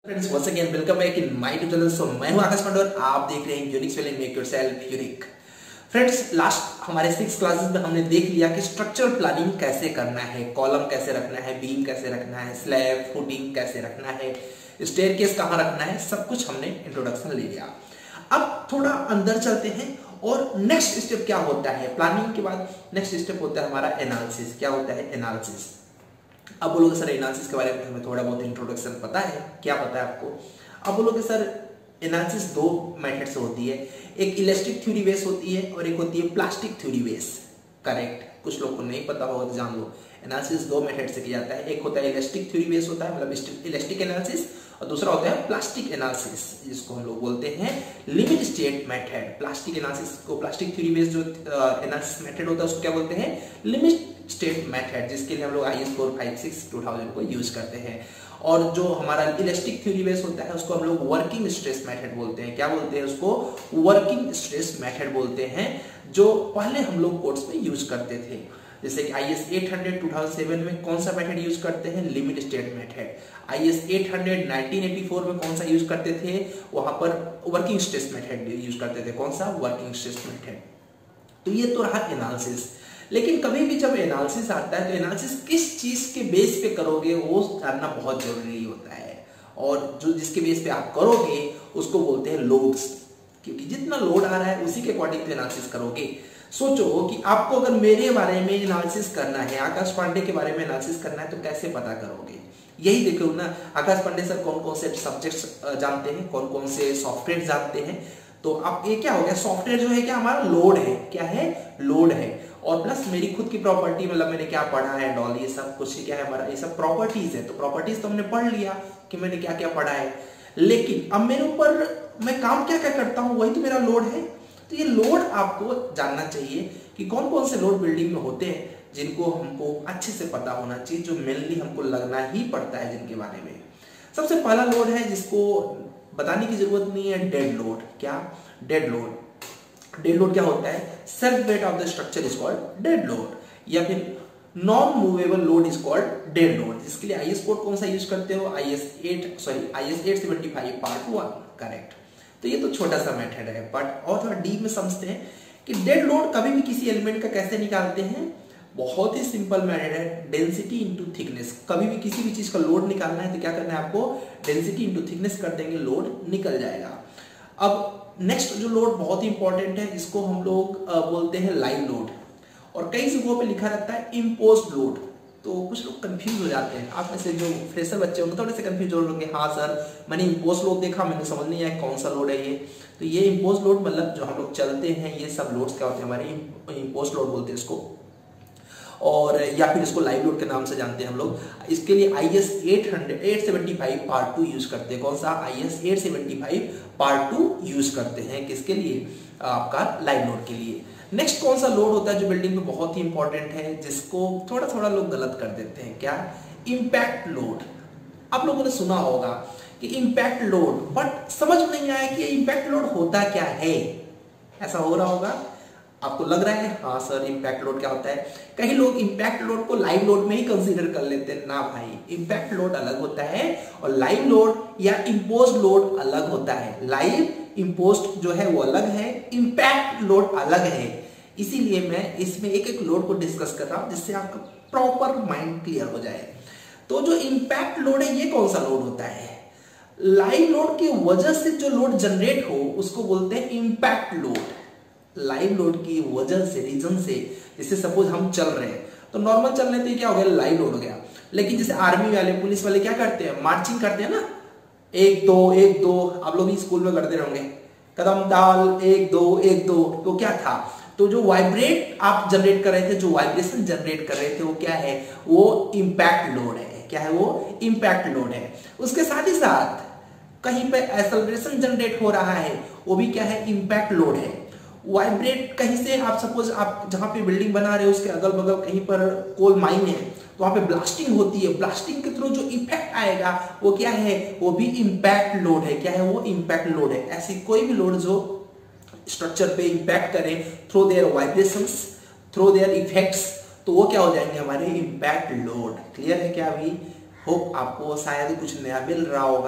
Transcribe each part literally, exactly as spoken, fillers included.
Friends once again welcome back in my tutorial. So मैं हूं आकाश पांडे और आप देख रहे हैं unique spelling make yourself unique. Friends last हमारे सिक्स क्लासेस में हमने देख लिया कि स्ट्रक्चरल प्लानिंग कैसे करना है, कॉलम कैसे रखना है, बीम कैसे रखना है, स्लैब फुटिंग कैसे रखना है, स्टेयरकेस कहां रखना है, सब कुछ हमने इंट्रोडक्शन ले लिया। अब थोड़ा अंदर चलते हैं और नेक्स्ट स्टेप क्या होता है। प्लानिंग के बाद नेक्स्ट स्टेप होता है हमारा एनालिसिस। क्या होता है एनालिसिस? अब बोलोगे सर एनालिसिस के बारे में हमें थोड़ा बहुत इंट्रोडक्शन पता है, क्या पता है आपको? अब बोलोगे सर एनालिसिस दो मेथड से होती है, एक इलास्टिक थ्योरी बेस होती है और एक होती है प्लास्टिक थ्योरी बेस। करेक्ट, कुछ लोग को नहीं पता होगा तो जान लो। एनालिसिस दो मेथड से किया जाता है, एक होता है इलास्टिक थ्योरी बेस होता है मतलब इलास्टिक एनालिसिस, और दूसरा होता है प्लास्टिक एनालिसिस जिसको हम लोग बोलते हैं limit state method. Plastic analysis को प्लास्टिक थ्योरी बेस जो एनालिसिस मेथड होता है उसको क्या बोलते हैं? लिमिट स्टेट मेथड, जिसके लिए हम लोग I S four five six two thousand को यूज करते हैं। और जो हमारा इलास्टिक थ्योरी बेस होता है उसको हम लोग वर्किंग स्ट्रेस मेथड बोलते हैं। क्या बोलते हैं उसको? वर्किंग स्ट्रेस मेथड बोलते हैं, जो पहले हम लोग कोर्स में यूज करते थे। जैसे कि I S eight hundred two thousand seven में कौन सा मेथड यूज करते हैं? Limit state method. I S eight hundred nineteen eighty four में कौन सा यूज करते थे? वहां पर वर्किंग स्ट्रेस मेथड यूज करते थे। कौन सा? Working stress method. तो ये तो रहा एनालिसिस। लेकिन कभी भी जब एनालिसिस आता है तो एनालिसिस किस चीज के बेस पे करोगे वो जानना बहुत जरूरी होता है। और जो जिसके बेस पे आप करोगे उसको बोलते हैं लोड्स, क्योंकि जितना लोड आ रहा है उसी के अकॉर्डिंग तो एनालिसिस करोगे। सोचो कि आपको अगर मेरे बारे में एनालिसिस करना है, आकाश पांडे के बारे में एनालिसिस करना है, तो कैसे पता करोगे? यही देखो ना, आकाश पांडे सर कौन कौन से सब्जेक्ट्स जानते हैं, कौन कौन से सॉफ्टवेयर जानते हैं। तो अब ये क्या हो गया? सॉफ्टवेयर जो है क्या हमारा लोड है, क्या है? लोड है। और प्लस मेरी खुद की प्रॉपर्टी, मतलब मैंने क्या पढ़ा है डॉल, ये सब कुछ क्या है हमारा, ये सब प्रॉपर्टीज है। तो प्रॉपर्टीज तो हमने पढ़ लिया कि मैंने क्या क्या पढ़ा है, लेकिन अब मेरे ऊपर मैं काम क्या क्या करता हूं वही तो मेरा लोड है। तो ये लोड आपको जानना चाहिए कि कौन कौन से लोड बिल्डिंग में होते हैं, जिनको हमको अच्छे से पता होना चाहिए, जो मेनली हमको लगना ही पड़ता है जिनके बारे में। सबसे पहला लोड है जिसको बताने की जरूरत नहीं है, डेड लोड। क्या? Dead load. डेड लोड क्या होता है? Self weight of the structure is called dead load, या फिर non movable load is called dead load. जिसके लिए आईएस कोड कौन सा यूज करते हो? I S eight sorry I S eight seventy five part one. Correct. तो ये तो छोटा सा मेथड है, बट और थोड़ा डीप में समझते हैं कि डेड लोड कभी भी किसी एलिमेंट का कैसे निकालते हैं। बहुत ही सिंपल मेथड है, डेंसिटी इंटू थिकनेस। कभी भी किसी भी चीज का लोड निकालना है तो क्या करना है आपको? डेंसिटी इंटू थिकनेस कर देंगे, लोड निकल जाएगा। अब नेक्स्ट जो लोड बहुत ही इंपॉर्टेंट है, इसको हम लोग बोलते हैं लाइव लोड, और कई जगहों पे लिखा रहता है इम्पोज्ड लोड। तो कुछ लोग कंफ्यूज हो जाते हैं। आप में से जो फ्रेशर बच्चे होंगे थोड़े से कंफ्यूज हो होंगे, हाँ सर मैंने इम्पोज लोड देखा, मैंने समझ नहीं आया कौन सा लोड है ये। तो ये इम्पोज लोड मतलब जो हम लोग चलते हैं, ये सब लोड्स क्या होते हैं हमारे? इम्पोज लोड बोलते हैं इसको, और या फिर इसको लाइव लोड के नाम से जानते हैं हम लोग। इसके लिए I S eight hundred eight seventy five part two use करते हैं। कौन सा? I S eight seventy five part two use करते हैं। किसके लिए? आपका लाइव लोड के लिए। नेक्स्ट कौन सा लोड होता है जो बिल्डिंग में बहुत ही इंपॉर्टेंट है, जिसको थोड़ा थोड़ा लोग गलत कर देते हैं? क्या? Impact load. आप लोगों ने सुना होगा कि इम्पैक्ट लोड, बट समझ नहीं आया कि इम्पैक्ट लोड होता क्या है। ऐसा हो रहा होगा आपको लग रहा है हाँ सर इम्पैक्ट लोड क्या होता है। कई लोग इम्पैक्ट लोड को लाइव लोड में ही कंसीडर कर लेते हैं। ना भाई, इम्पैक्ट लोड अलग होता है और लाइव लोड या इम्पोज्ड लोड अलग होता है। लाइव इम्पोज्ड जो है वो अलग है, इम्पैक्ट लोड अलग है। इसीलिए मैं इसमें एक एक लोड को डिस्कस कर रहा हूं जिससे आपका प्रॉपर माइंड क्लियर हो जाए। तो जो इम्पैक्ट लोड है ये कौन सा लोड होता है? लाइव लोड की वजह से जो लोड जनरेट हो उसको बोलते हैं इम्पैक्ट लोड। लाइव लोड की वजह से, रीजन से, जैसे सपोज हम चल रहे हैं तो नॉर्मल चल रहे थे, क्या हो गया? लाइव लोड हो गया। लेकिन जैसे आर्मी वाले, पुलिस वाले क्या करते हैं? मार्चिंग करते हैं ना, एक दो एक दो। आप लोग भी स्कूल में करते रहोगे, कदम डाल एक दो एक दो। तो क्या था? तो जो वाइब्रेट आप जनरेट कर रहे थे, जो वाइब्रेशन जनरेट कर रहे थे, वो क्या है? वो इम्पैक्ट लोड है। क्या है वो? इम्पैक्ट लोड है। उसके साथ ही साथ कहीं पे एक्सेलरेशन जनरेट हो रहा है, वो भी क्या है? इम्पैक्ट लोड है। वाइब्रेट कहीं से, आप सपोज आप जहां पे बिल्डिंग बना रहे हो उसके अगल बगल कहीं पर कोल माइन है, तो वहां पे ब्लास्टिंग होती है। ब्लास्टिंग के थ्रू जो इफेक्ट आएगा वो क्या है? वो भी इम्पैक्ट लोड है। क्या है वो? इम्पैक्ट लोड है। ऐसी कोई भी लोड जो स्ट्रक्चर पे इम्पैक्ट करे through their vibrations, through their effects, तो वो क्या हो जाएंगे? हमारे इम्पैक्ट लोड। क्लियर है क्या? अभी होप आपको शायद कुछ नया मिल रहा होगा।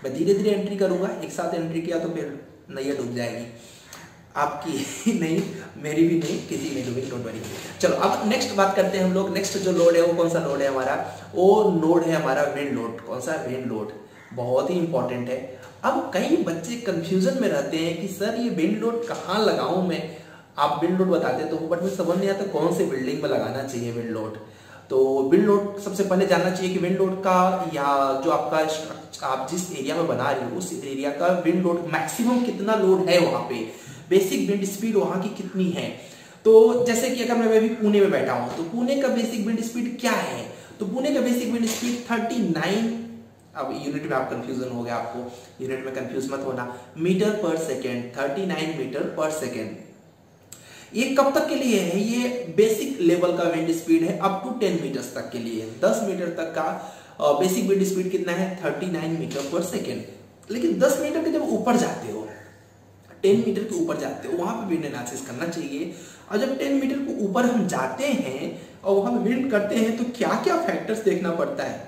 मैं धीरे धीरे एंट्री करूंगा, एक साथ एंट्री किया तो फिर नैया डूब जाएगी, आपकी नहीं, मेरी भी नहीं, किसी में डूबेगी, डोंट वरी। चलो अब नेक्स्ट बात करते हैं हम लोग। नेक्स्ट जो लोड है वो कौन सा लोड है हमारा, वो लोड है हमारा विंड लोड। कौन सा, विंड लोड, बहुत ही इंपॉर्टेंट है। अब कई बच्चे कंफ्यूजन में रहते हैं कि सर ये विंड लोड कहाँ लगाऊं मैं, आप विंड लोड बताते तो, बट मुझे समझ नहीं आता कौन से बिल्डिंग में लगाना चाहिए विंड लोड। तो विंड लोड सबसे पहले जानना चाहिए कि विंड लोड का, या जो आपका आप जिस एरिया में बना रही हो उस एरिया का विंड लोड मैक्सिमम कितना लोड है, वहां पे बेसिक विंड स्पीड वहां की कितनी है। तो जैसे कि अगर मैं अभी पुणे में बैठा हूं तो पुणे का बेसिक विंड स्पीड क्या है, तो पुणे का basic wind speed thirty nine, अब यूनिट में आप कंफ्यूजन हो गया, आपको यूनिट में कंफ्यूज मत होना, metre per second, thirty nine metre per second. ये कब तक के लिए है, ये बेसिक लेवल का विंड स्पीड है, अप टू टेन मीटर तक के लिए। दस मीटर तक का बेसिक विंड स्पीड कितना है, thirty nine metre per second. लेकिन दस मीटर के जब ऊपर जाते हो, टेन मीटर के ऊपर जाते हो, वहां पे विंड एनालिसिस करना चाहिए। और जब टेन मीटर के ऊपर हम जाते हैं और वहां पे विंड करते हैं तो क्या क्या फैक्टर्स देखना पड़ता है।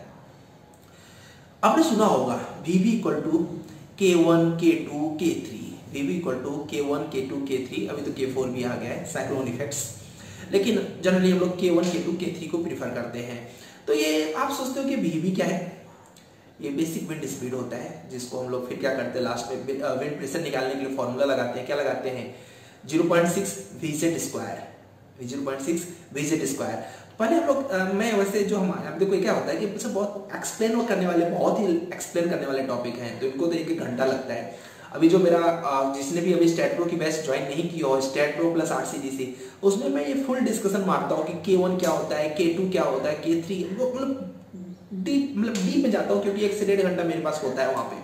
आपने सुना होगा V B equal to K one, K two, K three, V B equal to K one, K two, K three, अभी तो के फोर भी आ गया है, साइक्लोन इफेक्ट्स, लेकिन जनरली हम लोग के one, K two, K three को प्रीफर करते हैं। तो ये आप सोचते हो कि V B क्या है, ये बेसिक विंड स्पीड होता है, जिसको हम लोग फिर क्या करते हैं, लास्ट में विंड प्रेशर निकालने के लिए फॉर्मूला लगाते हैं, क्या लगाते हैं, zero point six V Z square, zero point six V Z square. पहले हम लोग, मैं वैसे जो हमारे देखो क्या होता है कि मुझसे बहुत एक्सप्लेन करने वाले, बहुत ही एक्सप्लेन करने वाले टॉपिक हैं, तो इनको तो एक एक घंटा लगता है। अभी जो मेरा, जिसने भी अभी स्टेट प्रो की बैच ज्वाइन नहीं की हो, स्टेट प्रो प्लस आरसीडीसी, उसमें मैं ये फुल डिस्कशन मारता हूँ कि के वन क्या होता है, के टू क्या होता है, के थ्री, मतलब डीप, मतलब डीप में जाता हूँ, क्योंकि एक से डेढ़ घंटा मेरे पास होता है वहां पे।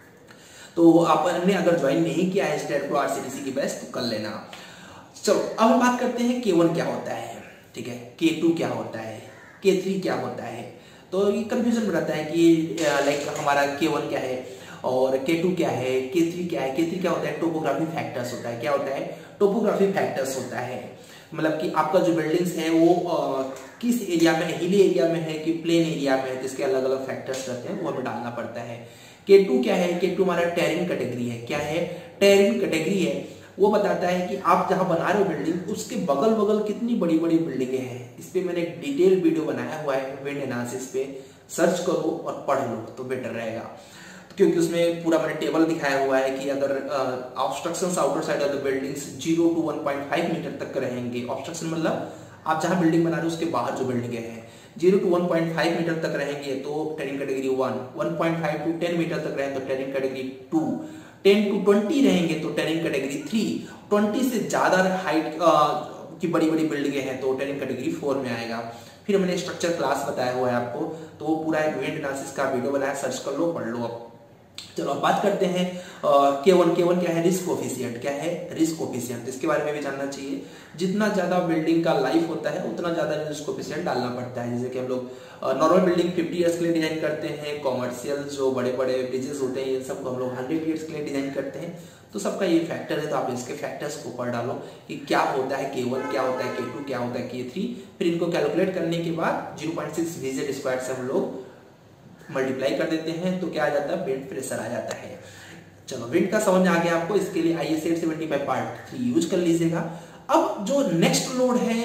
तो आपने अगर ज्वाइन नहीं किया है स्टेट प्रो आरसीडीसी की बैच तो कर लेना। चलो अब हम बात करते हैं के वन क्या होता है, ठीक है, के टू क्या होता है, के थ्री क्या होता है। तो ये कंफ्यूजन में रहता है कि लाइक हमारा के वन क्या है और के टू क्या है, के थ्री क्या है। के थ्री क्या होता है, टोपोग्राफी फैक्टर्स होता है। क्या होता है, टोपोग्राफी फैक्टर्स होता है, मतलब कि आपका जो बिल्डिंग्स है वो आ, किस एरिया में, हिली एरिया में है कि प्लेन एरिया में है, जिसके अलग अलग फैक्टर्स रहते हैं वो हमें डालना पड़ता है। के टू क्या है, के टू हमारा टेरेन कैटेगरी है। क्या है, टेरेन कैटेगरी है, वो बताता है कि आप जहां बना रहे हो बिल्डिंग, उसके बगल बगल कितनी बड़ी बड़ी बिल्डिंगें हैं। इस पे मैंने एक डिटेल वीडियो बनाया हुआ है विंड एनालिसिस पे, सर्च करो और पढ़ लो तो बेटर रहेगा, क्योंकि उसमें पूरा मैंने टेबल दिखाया हुआ है कि अगर obstructions outer side of the buildings zero to one point five metre तक रहेंगे। ऑब्स्ट्रक्शन मतलब आप जहां बिल्डिंग बना रहे हो उसके बाहर जो बिल्डिंगें हैं, zero to one point five metre तक रहेंगे तो terrain category one, one point five to ten metre तक रहे तो terrain category two, ten to twenty रहेंगे तो टेरेन कैटेगरी थ्री, ट्वेंटी से ज्यादा हाइट की बड़ी बड़ी बिल्डिंगें हैं तो टेरेन कैटेगरी फोर में आएगा। फिर मैंने स्ट्रक्चर क्लास बताया हुआ है आपको, तो वो पूरा एक विंड एनालिसिस का वीडियो बनाया, सर्च कर लो, पढ़ लो। अब चलो अब बात करते हैं के वन। के वन क्या है, रिस्क कोफिशिएंट। क्या है, रिस्क कोफिशिएंट, इसके बारे में भी जानना चाहिए। जितना ज्यादा बिल्डिंग का लाइफ होता है उतना ज्यादा रिस्क कोफिशिएंट डालना पड़ता है। जैसे कि हम लोग नॉर्मल बिल्डिंग फिफ्टी इयर्स के लिए डिजाइन करते हैं, कॉमर्शियल जो बड़े बड़े ब्रिजेस होते हैं ये सबको हम लोग हंड्रेड ईयर्स के लिए डिजाइन करते हैं, तो सबका ये फैक्टर है। तो आप इसके फैक्टर्स को पढ़ डालो कि क्या होता है के वन, क्या होता है के टू, क्या होता है के थ्री। फिर इनको कैलकुलेट करने के बाद zero point six V Z square से हम लोग मल्टीप्लाई कर देते हैं तो क्या आ जाता है, विंड प्रेशर आ जाता है। चलो विंड का समझ आ गया आपको, इसके लिए I S eight seventy five part three use कर लीजिएगा। अब जो नेक्स्ट लोड है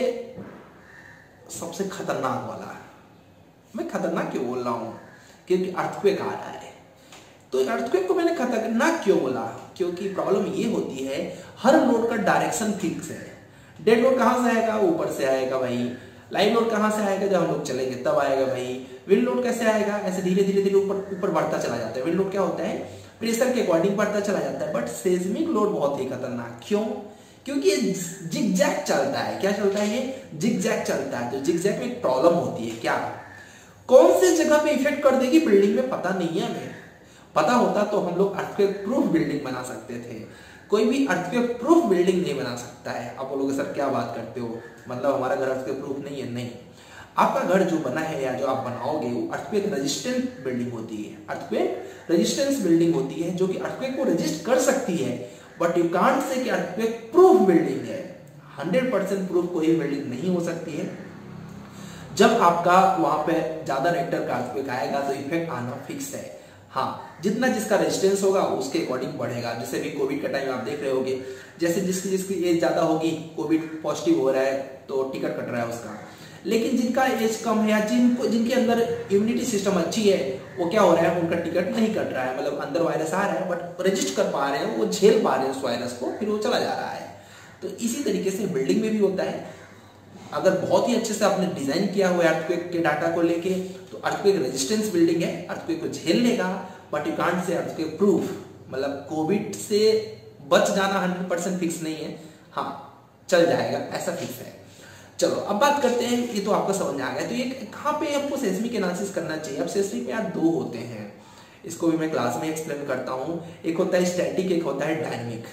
सबसे खतरनाक वाला, मैं खतरनाक क्यों बोल रहा हूं, क्योंकि अर्थक्वेक आ रहा है। तो अर्थक्वेक को मैंने खतरनाक क्यों बोला, क्योंकि प्रॉब्लम ये होती है हर लोड का डायरेक्शन फिक्स है। डेड लोड कहां से आएगा, ऊपर से आएगा भाई। लाइव लोड कहां से आएगा, जब हम लोग चलेंगे तब आएगा भाई। विंड लोड कैसे आएगा, ऐसे धीरे धीरे धीरे ऊपर ऊपर बढ़ता चला जाता है। विंड लोड क्या होता है, प्रेशर के अकॉर्डिंग बढ़ता चला जाता है। बट सेस्मिक लोड बहुत ही खतरनाक, क्यों, क्योंकि ये जिगजैग चलता है। क्या चलता है, ये जिगजैग चलता है। तो जिगजैग में एक प्रॉब्लम होती है, क्या, कौन सी जगह पे इफेक्ट कर देगी बिल्डिंग में पता नहीं है हमें। पता होता तो हम लोग अर्थक्वेक प्रूफ बिल्डिंग बना सकते थे। कोई भी अर्थक्वेक प्रूफ बिल्डिंग नहीं बना सकता है। आप बोलोगे सर क्या बात करते हो, मतलब हमारा घर अर्थक्वेक प्रूफ नहीं है। नहीं, आपका घर जो बना है या जो आप बनाओगे वो अर्थक्वेक रेजिस्टेंट बिल्डिंग होती है। अर्थक्वेक रेजिस्टेंस बिल्डिंग होती है जो कि अर्थक्वेक को रेजिस्ट कर सकती है, बट यू कांट से कि अर्थक्वेक प्रूफ बिल्डिंग है। हंड्रेड परसेंट प्रूफ कोई बिल्डिंग नहीं हो सकती है। जब आपका वहां पे ज्यादा रेक्टर का अर्थक्वेक आएगा तो इफेक्ट आना फिक्स है। हाँ, जितना जिसका रेजिस्टेंस होगा उसके अकॉर्डिंग बढ़ेगा। जैसे भी कोविड का टाइम आप देख रहे होगे, जैसे जिसकी जिसकी एज ज्यादा होगी, कोविड पॉजिटिव हो रहा है तो टिकट कट रहा है उसका। लेकिन जिनका एज कम है या जिनको जिनके अंदर इम्यूनिटी सिस्टम अच्छी है, वो क्या हो रहा है, उनका टिकट नहीं कट रहा है, मतलब अंदर वायरस आ रहा है बट रजिस्ट कर पा रहे हैं, वो झेल पा रहे हैं उस वायरस को, फिर वो चला जा रहा है। तो इसी तरीके से बिल्डिंग में भी होता है। अगर बहुत ही अच्छे से आपने डिजाइन किया हुआ है अर्थक्वेक के डाटा को लेके, तो अर्थक्वेक रेजिस्टेंस बिल्डिंग है, अर्थक्वेक को झेल लेगा, but you can't say earthquake proof. मतलब कोविड से बच जाना हंड्रेड परसेंट फिक्स नहीं है, हाँ चल जाएगा ऐसा फिक्स है। चलो अब बात करते हैं, ये तो आपको समझ आ गया। तो ये कहाँ पे आपको सेस्मिक एनालिसिस करना चाहिए। अब सेस्मिक में यार दो होते हैं, इसको भी मैं क्लास में एक्सप्लेन करता हूँ। एक होता है स्टैटिक, एक होता है डायनेमिक।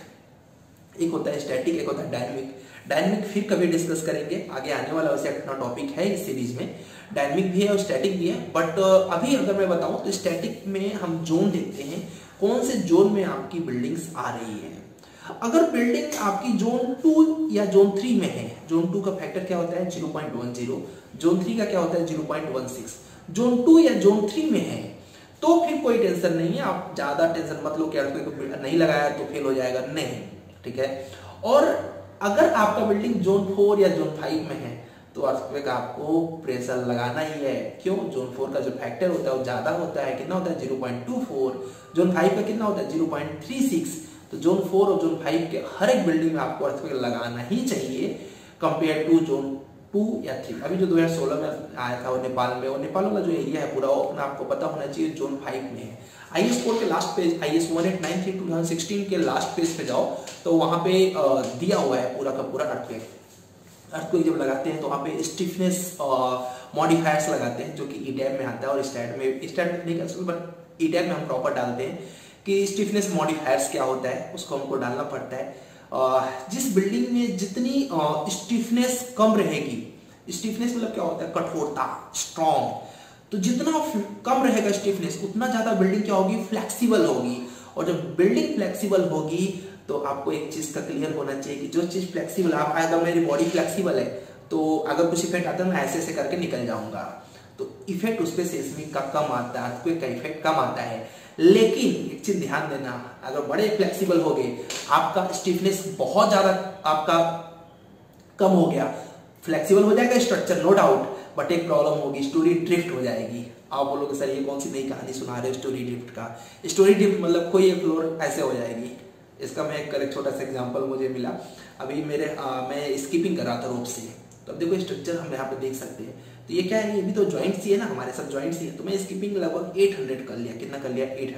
एक होता है स्टैटिक, एक होता है डायनेमिक। डायनेमिक फिर कभी डिस्कस करेंगे, आगे आने वाला वैसे अपना टॉपिक है इस सीरीज में। डायनेमिक भी है और स्टैटिक भी है, बट अभी अगर मैं बताऊं तो स्टैटिक में हम जोन देखते हैं, कौन से जोन में आपकी बिल्डिंग्स आ रही है। अगर बिल्डिंग आपकी जोन टू या जोन थ्री में है, जोन टू का फैक्टर क्या होता है zero point one zero, zone three का क्या होता है zero point one six, zone two या जोन थ्री में है तो फिर कोई टेंशन नहीं है, आप ज्यादा टेंशन मत लो कि अर्थक्वेक नहीं लगाया तो फेल हो जाएगा, नहीं, ठीक है। और अगर आपका बिल्डिंग जोन फोर या जोन फाइव में है तो अर्थक्वेक आपको प्रेशर लगाना ही है। क्यों, जोन फोर का जो फैक्टर होता है वो ज्यादा होता है, कितना होता है zero point two four, zone five का कितना होता है ज़ीरो पॉइंट थ्री सिक्स। तो जोन फोर और जोन फाइव के हर एक बिल्डिंग में आपको अर्थक्वेक लगाना ही चाहिए कंपेयर टू जोन टू या थ्री। अभी जो दो हज़ार सोलह में आया था वो नेपाल में, वो नेपाल वाला जो एरिया है पूरा वो अपना आपको पता होना चाहिए जोन फाइव में है। आईएस कोड के last page, IS one eight nine three two thousand sixteen के लास्ट पेज पे जाओ तो वहां पे दिया हुआ है पूरा का पूरा अर्थक्वेक। अर्थक्वेक जब लगाते हैं तो वहां पे स्टिफनेस मॉडिफायर्स लगाते हैं जो कि ई टैब में आता है, और स्टैट में स्टैट में नहीं कर सकते बट ई टैब में हम प्रॉपर डालते हैं कि स्टिफनेस मॉडिफायर्स क्या होता है, उसको हमको डालना पड़ता है। जिस बिल्डिंग में जितनी स्टिफनेस कम रहेगी, स्टिफनेस मतलब क्या होता है, कठोरता, स्ट्रॉन्ग, तो जितना कम रहेगा स्टिफनेस उतना ज्यादा बिल्डिंग क्या होगी, फ्लेक्सिबल होगी। और जब बिल्डिंग फ्लेक्सिबल होगी तो आपको एक चीज का क्लियर होना चाहिए कि जो चीज फ्लेक्सिबल, आप अगर मेरी बॉडी फ्लेक्सिबल है तो अगर कुछ इफेक्ट आता है मैं ऐसे ऐसे करके निकल जाऊंगा, तो इफेक्ट उस पर सेस्मिक का कम आता है, अर्थक्वेक का इफेक्ट कम आता है। लेकिन एक चीज ध्यान देना, अगर बड़े फ्लेक्सिबल हो गए, आपका स्टिफनेस बहुत ज्यादा आपका कम हो गया, फ्लेक्सिबल हो जाएगा स्ट्रक्चर नो डाउट, बट एक प्रॉब्लम होगी, स्टोरी ड्रिफ्ट हो जाएगी। आप बोलोगे सर ये कौन सी नई कहानी सुना रहे हो स्टोरी ड्रिफ्ट का। स्टोरी ड्रिफ्ट मतलब कोई एक फ्लोर ऐसे हो जाएगी। इसका मैं एक छोटा सा एग्जांपल मुझे मिला, अभी मेरे आ, मैं स्कीपिंग कर रहा था रोप से, तो अब देखो स्ट्रक्चर हम यहाँ पे देख सकते हैं। तो ये क्या है, ये भी तो जॉइंट्स ही है ना, हमारे सब जॉइंट्स ही है। तो मैं स्कीपिंग लगभग आठ सौ कर लिया, कितना कर लिया, आठ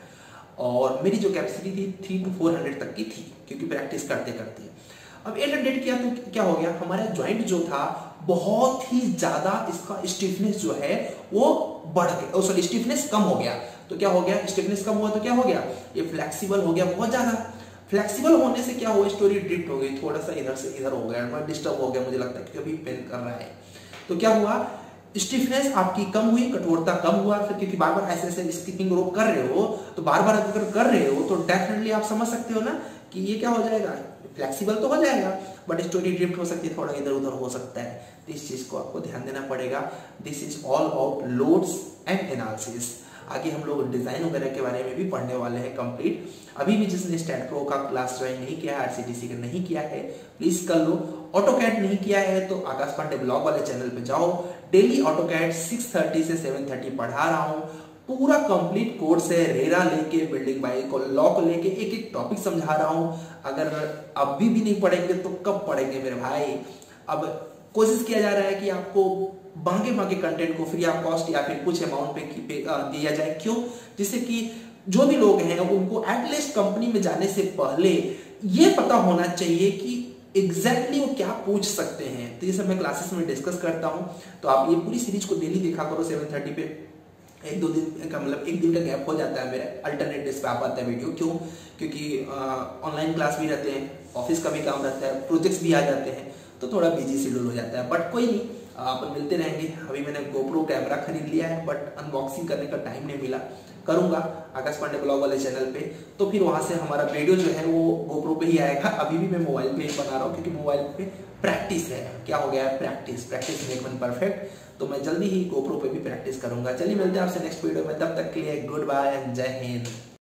सौ, और मेरी जो कैपेसिटी थी थ्री टू फोर हंड्रेड तक की थी, क्योंकि प्रैक्टिस करते करते। अब आठ सौ किया तो क्या हो गया, हमारा जॉइंट जो था बहुत ही ज्यादा, इसका स्टिफनेस जो है वो बढ़ गया, सॉरी स्टिफनेस कम हो गया। तो क्या हो गया, स्टिफनेस कम हुआ तो क्या हो गया, ये फ्लेक्सिबल हो गया बहुत ज्यादा। फ्लेक्सिबल होने से क्या हुआ, स्टोरी ड्रिफ्ट हो गई, थोड़ा सा इधर से इधर हो गया, डिस्टर्ब हो गया, मुझे लगता है कि अभी पेन कर रहा है। तो क्या हुआ, स्टिफनेस आपकी कम हुई, कठोरता कम हुआ। फिर क्योंकि बार बार ऐसे ऐसे स्कीपिंग रोप कर रहे हो, तो बार बार अगर कर रहे हो तो डेफिनेटली आप समझ सकते हो ना कि ये क्या हो जाएगा, फ्लेक्सिबल तो हो जाएगा बट स्टोरी ड्रिफ्ट हो सकती है, थोड़ा इधर उधर हो सकता है। तो इस चीज को आपको ध्यान देना पड़ेगा। This is all about loads and analysis. आगे हम लोग डिजाइन वगैरह के बारे में भी पढ़ने वाले हैं कंप्लीट। अभी भी जिसने स्टैट प्रो का क्लास ज्वाइन नहीं किया है, आरसीटीसी का नहीं किया है, प्लीज कर लो। ऑटोकैड नहीं किया है तो आकाश पांडे ब्लॉग वाले चैनल पे जाओ, डेली ऑटोकैड सिक्स थर्टी से सेवन थर्टी पढ़ा रहा हूँ, पूरा कंप्लीट कोर्स है, रेरा लेके बिल्डिंग बाई को लॉ को लेके एक एक टॉपिक समझा रहा हूँ। अगर अभी भी नहीं पढ़ेंगे तो कब पढ़ेंगे मेरे भाई। अब कोशिश किया जा रहा है कि आपको बांगे बांगे कंटेंट को फ्री ऑफ कॉस्ट या फिर कुछ अमाउंट पे, पे दिया जाए, क्यों, जिससे कि जो भी लोग हैं उनको एटलीस्ट कंपनी में जाने से पहले ये पता होना चाहिए कि एग्जैक्टली exactly वो क्या पूछ सकते हैं। तो ये सब मैं क्लासेस में डिस्कस करता हूँ। तो आप ये पूरी सीरीज को डेली देखा करो सेवन थर्टी पे। एक दो दिन का मतलब एक दिन का गैप हो जाता है मेरे, अल्टरनेट डेज पे आ पाता है वीडियो। क्यों, क्योंकि ऑनलाइन क्लास भी रहते हैं, ऑफिस का भी काम रहता है, प्रोजेक्ट्स भी आ जाते हैं, तो थोड़ा बिजी शेड्यूल हो जाता है। बट कोई नहीं, अपन मिलते रहेंगे। अभी मैंने गोप्रो कैमरा खरीद लिया है बट अनबॉक्सिंग करने का टाइम नहीं मिला, करूंगा आकाश पांडे ब्लॉग वाले चैनल पे। तो फिर वहां से हमारा वीडियो जो है वो गोप्रो पे ही आएगा। अभी भी मैं मोबाइल पे ही बना रहा हूँ क्योंकि मोबाइल पे प्रैक्टिस है। क्या हो गया है, practice, practice make one perfect. तो मैं जल्दी ही गोप्रो पे भी प्रैक्टिस करूंगा। चलिए मिलते हैं आपसे नेक्स्ट वीडियो में, तब तक के लिए गुड बाय एंड जय हिंद।